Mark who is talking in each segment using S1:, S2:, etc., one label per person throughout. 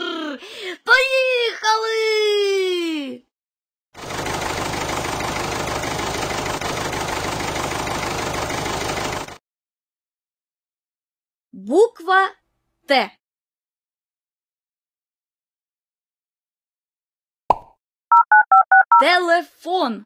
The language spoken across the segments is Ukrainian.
S1: Поїхали! Буква Т. Телефон.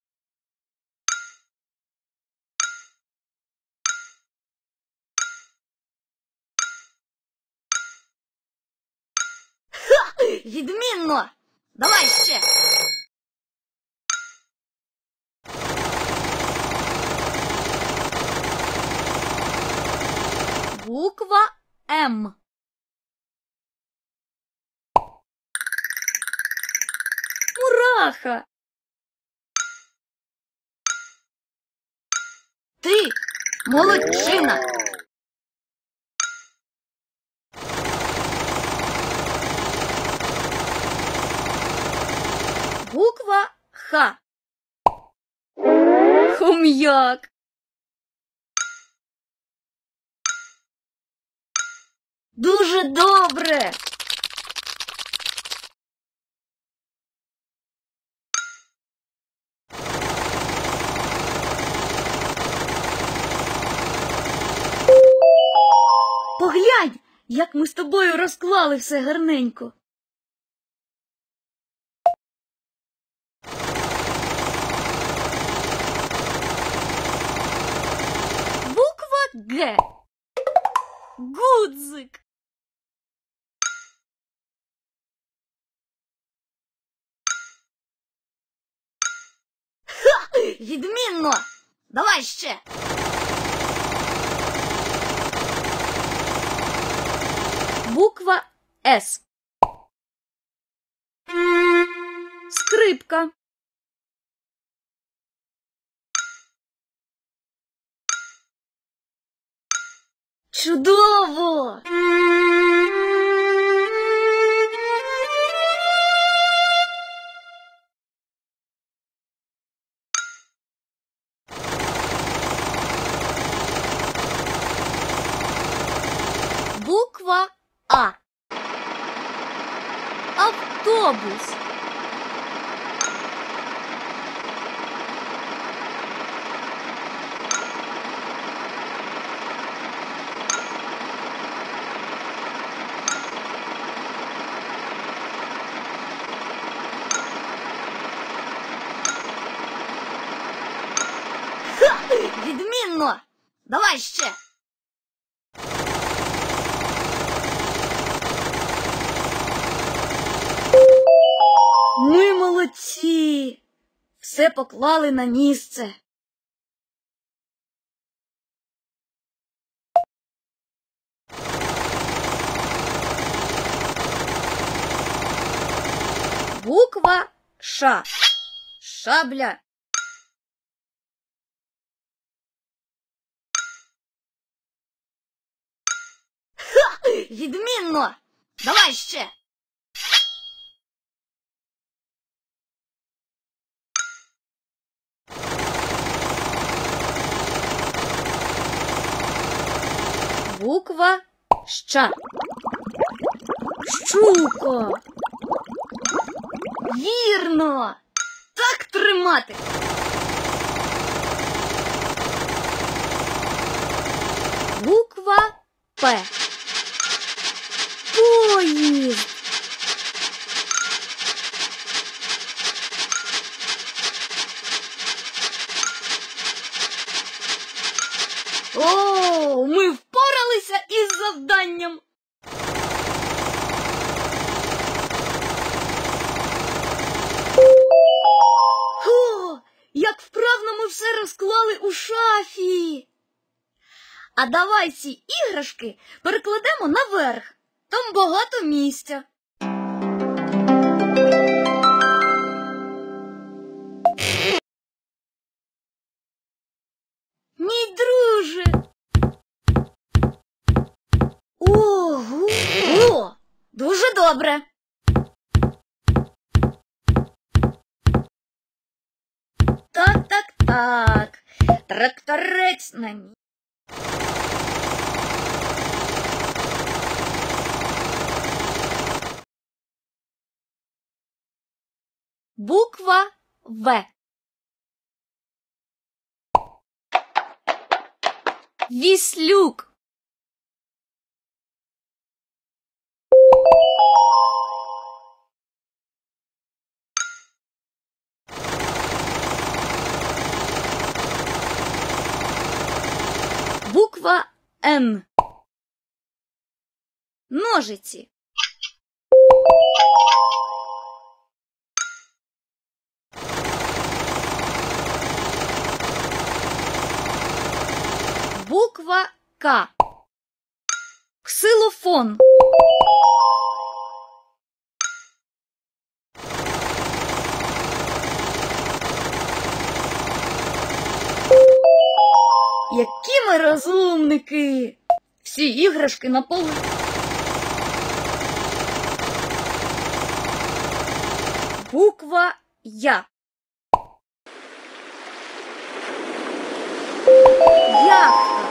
S1: Ха! Відмінно! Давай ще! Буква М. Мураха! Ти молодчина! Буква Х. Хом'як. Дуже добре. Поглянь, як ми з тобою розклали все гарненько. Буква Г. Гудзик. Ха! Відмінно! Давай ще! Буква С. Скрипка. Чудово! Буква А. Автобус. Ха! Відмінно! Давай ще! Ми молодці! Все поклали на місце. Буква Ш. Шабля. Ха! Відмінно! Давай ще! Буква Щ. Щука. Вірно! Так тримати! Буква П. Поїзд. О, ми впоралися із завданням. О, як вправно ми все розклали у шафі. А давай ці іграшки перекладемо наверх. Там багато місця. Мій друже. Ого! О, дуже добре. Так. Тракторець на ній. Буква В. Віслюк. Буква Н. Ножиці. Буква К. Ксилофон. Які ми розумники! Всі іграшки на полу. Буква Я. Яхта.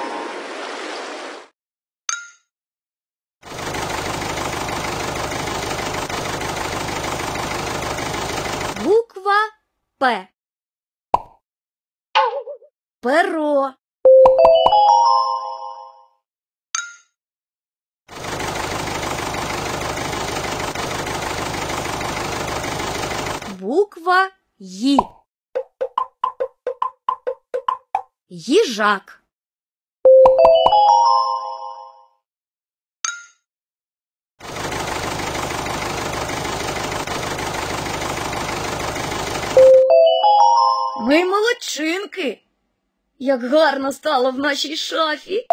S1: Буква П. Перо. Буква Ї. Їжак. Ми молодчинки. Як гарно стало в нашій шафі.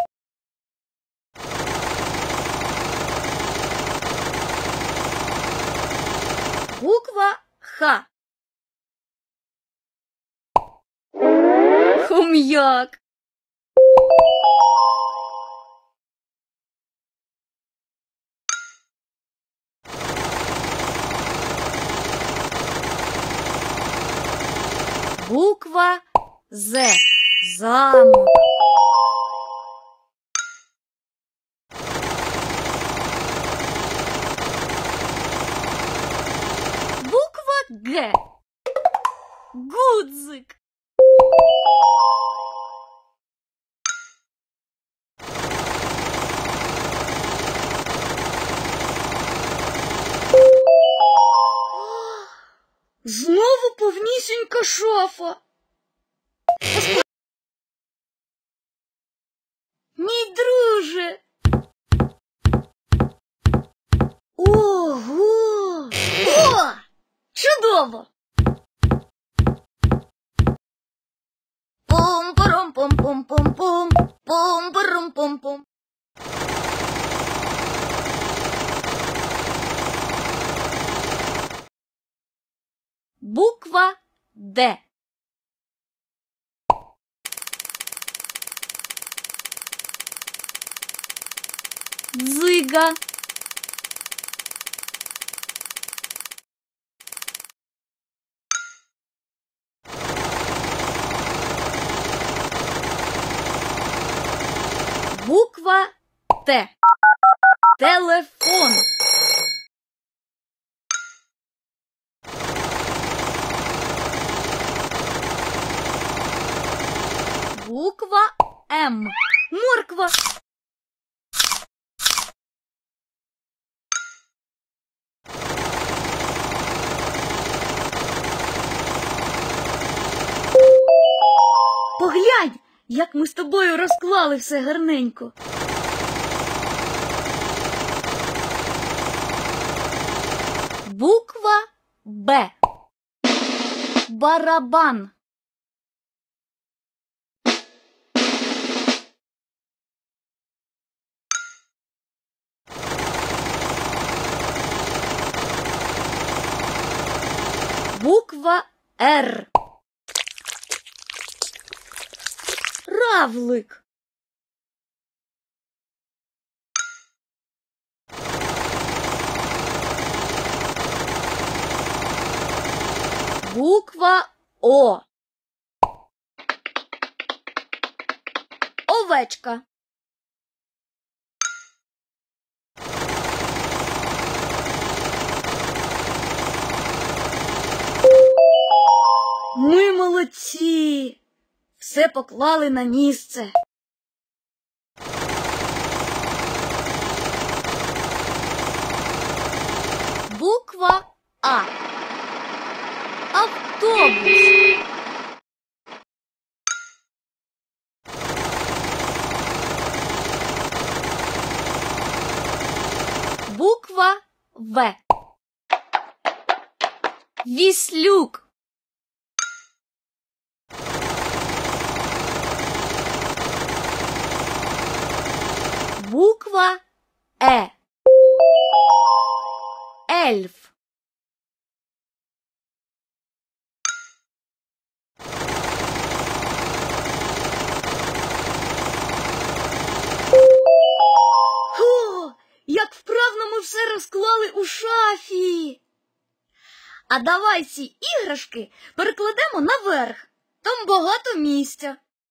S1: Буква Х. Хом'як. Буква З. Замок. Буква Г. Гудзик. Знову повнісінька шафа. Мій друже. Ого! О! Чудово! Пом-паром-пом-пом-пом-пом. Пом-паром-пом-пом. Буква Д. Дзига. Буква Т. Телефон. Буква М. Морква. Поглянь, як ми з тобою розклали все гарненько. Буква Б. Барабан. Буква Р. Равлик. Буква О. Овечка. Ми молодці! Все поклали на місце. Буква А. Автобус. Буква В. Віслюк. Буква Е. Ельф. О, як вправно ми все розклали у шафі. А давай ці іграшки перекладемо наверх. Там багато місця.